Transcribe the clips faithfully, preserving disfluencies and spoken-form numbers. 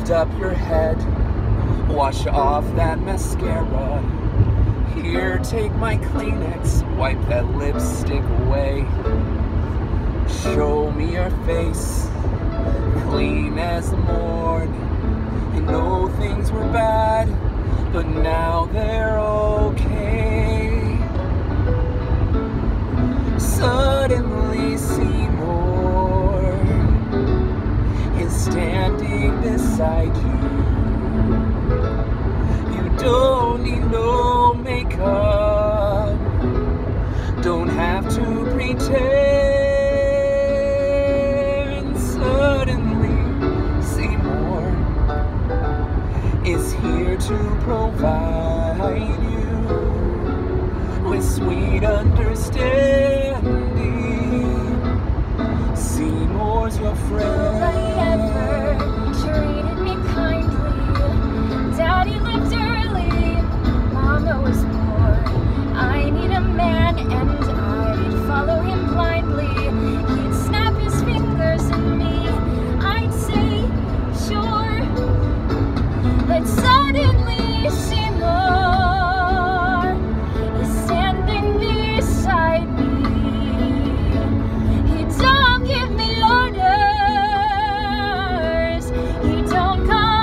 lift up your head, wash off that mascara. Here, take my Kleenex, wipe that lipstick away. Show me your face, clean as the morning. I know things were bad, but now they're okay. Suddenly Seymour is standing beside you. You don't need no makeup, don't have to pretend. Suddenly Seymour is here to provide you with sweet understanding. Seymour's your friend. Nobody ever treated me kindly. Daddy lived early, Mama was poor. I need a man and I'd follow him blindly. He'd snap his fingers at me, I'd say, sure. But suddenly Seymour is standing beside me. He don't give me orders, he don't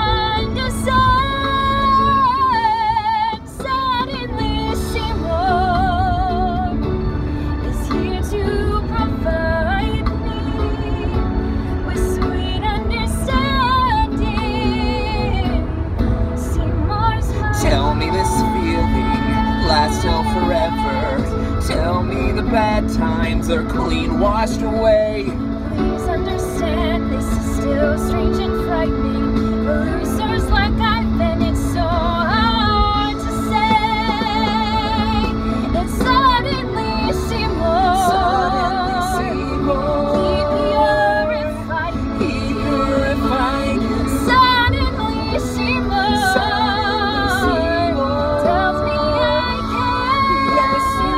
condescend. Suddenly Seymour is here to provide me with sweet understanding. Seymour's heart. Tell me this feeling lasts till forever. Tell me the bad times are clean washed away. Please understand, this is still strange and frightening. For losers like I've been, it's so hard to say that suddenly Seymour, Suddenly Seymour, he purified me. he purified you. Suddenly Seymour, Suddenly Seymour tells me I can. Yes, you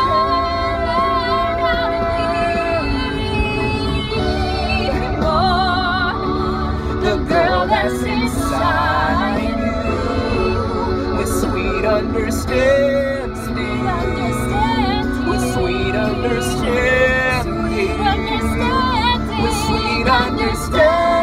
The girl that's inside you with sweet understanding, with sweet understanding, with sweet understanding.